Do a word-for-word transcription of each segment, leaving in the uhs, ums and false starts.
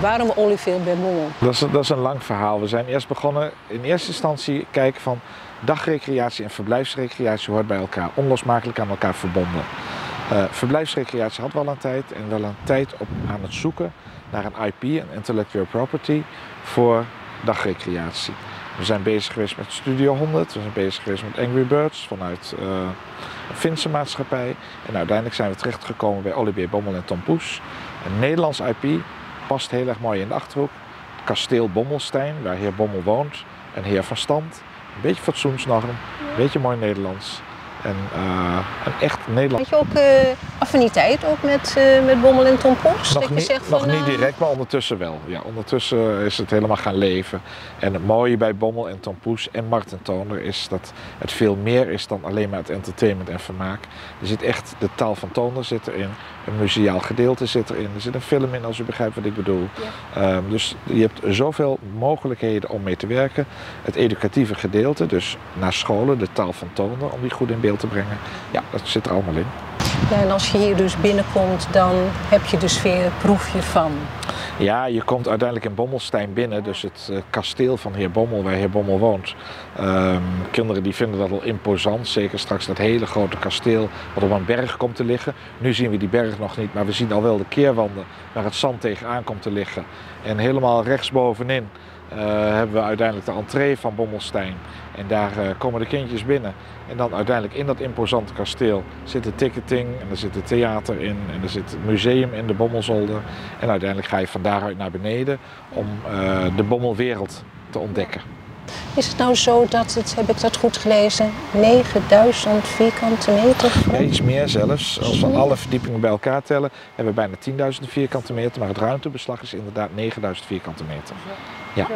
Waarom Oliveer bij Bommel? Dat is, dat is een lang verhaal. We zijn eerst begonnen in eerste instantie kijken van dagrecreatie en verblijfsrecreatie hoort bij elkaar, onlosmakelijk aan elkaar verbonden. Uh, verblijfsrecreatie had wel een tijd en wel een tijd op, aan het zoeken naar een I P, een intellectual property, voor dagrecreatie. We zijn bezig geweest met Studio honderd, we zijn bezig geweest met Angry Birds vanuit uh, een Finse maatschappij. En uiteindelijk zijn we terechtgekomen bij Olivier Bommel en Tom Poes. Een Nederlands I P, past heel erg mooi in de Achterhoek. Het kasteel Bommelstein, waar heer Bommel woont, een heer van stand. Een beetje fatsoensnorm, een beetje mooi Nederlands. En uh, een echt Nederlands. Had je ook uh, affiniteit ook met, uh, met Bommel en Tom Poes? Nog, dat je niet, zegt nog van, niet uh... direct, maar ondertussen wel. Ja, ondertussen is het helemaal gaan leven. En het mooie bij Bommel en Tom Poes en Marten Toner is dat het veel meer is dan alleen maar het entertainment en vermaak. Er zit echt de taal van Toner zit erin, een museaal gedeelte zit erin, er zit een film in als u begrijpt wat ik bedoel. Ja. Um, dus je hebt zoveel mogelijkheden om mee te werken. Het educatieve gedeelte, dus naar scholen, de taal van Toner, om die goed in beeld te brengen. Ja, dat zit er allemaal in. Ja, en als je hier dus binnenkomt, dan heb je dus weer proef je van. Ja, je komt uiteindelijk in Bommelstein binnen, dus het uh, kasteel van heer Bommel, waar heer Bommel woont. Um, kinderen die vinden dat al imposant, zeker straks dat hele grote kasteel wat op een berg komt te liggen. Nu zien we die berg nog niet, maar we zien al wel de keerwanden waar het zand tegenaan komt te liggen. En helemaal rechtsbovenin uh, hebben we uiteindelijk de entree van Bommelstein. En daar uh, komen de kindjes binnen. En dan uiteindelijk in dat imposante kasteel zit de ticketing en er zit het theater in en er zit het museum in de Bommelzolder. En uiteindelijk ga je van daaruit naar beneden om uh, de Bommelwereld te ontdekken. Is het nou zo dat het, heb ik dat goed gelezen, negenduizend vierkante meter? Ja, iets meer zelfs. Als we alle verdiepingen bij elkaar tellen, hebben we bijna tienduizend vierkante meter. Maar het ruimtebeslag is inderdaad negenduizend vierkante meter. Ja.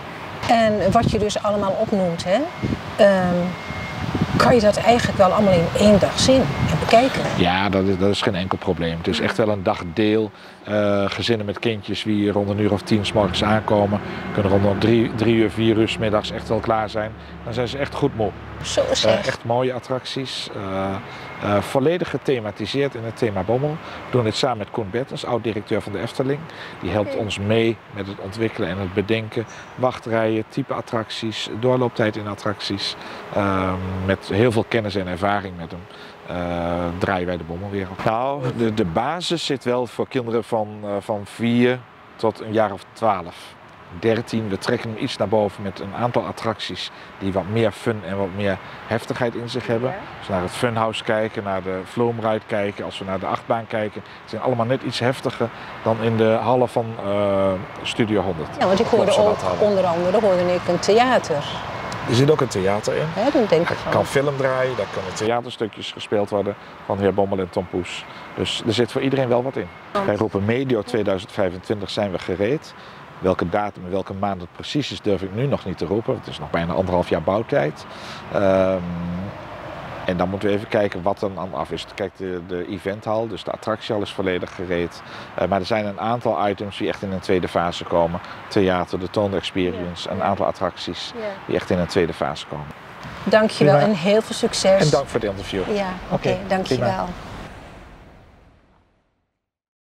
En wat je dus allemaal opnoemt, hè, um, kan je dat eigenlijk wel allemaal in één dag zien en bekijken? Ja, dat is, dat is geen enkel probleem. Het is echt wel een dagdeel. Uh, gezinnen met kindjes die rond een uur of tien 's morgens aankomen, kunnen rond drie, drie uur, vier uur 's middags echt wel klaar zijn. Dan zijn ze echt goed moe. Zo zeg. Uh, echt mooie attracties. Uh, uh, volledig gethematiseerd in het thema Bommel. We doen dit samen met Koen Bertens, oud-directeur van de Efteling. Die helpt okay. ons mee met het ontwikkelen en het bedenken. Wachtrijen, type attracties, doorlooptijd in attracties. Uh, met heel veel kennis en ervaring met hem. Uh, draaien wij de Bommelwereld. Nou, de, de basis zit wel voor kinderen van, uh, van vier tot een jaar of twaalf. dertien, we trekken hem iets naar boven met een aantal attracties die wat meer fun en wat meer heftigheid in zich hebben. Als we naar het Funhouse kijken, naar de Vloomride kijken, als we naar de achtbaan kijken, zijn allemaal net iets heftiger dan in de hallen van uh, Studio honderd. Ja, want ik hoorde ook onder andere hoorde ik een theater. Er zit ook een theater in. Ja, dat denk ik Er kan film draaien, daar kunnen theaterstukjes gespeeld worden van heer Bommel en Tom Poes. Dus er zit voor iedereen wel wat in. Wij roepen medio tweeduizend vijfentwintig zijn we gereed. Welke datum en welke maand het precies is durf ik nu nog niet te roepen. Het is nog bijna anderhalf jaar bouwtijd. Um, en dan moeten we even kijken wat er dan af is. Kijk, de, de eventhal, dus de attractiehal is volledig gereed. Uh, maar er zijn een aantal items die echt in een tweede fase komen. Theater, de Toner Experience, een aantal attracties die echt in een tweede fase komen. Dankjewel en heel veel succes. En dank voor het interview. Ja, oké, okay, dankjewel. Prima.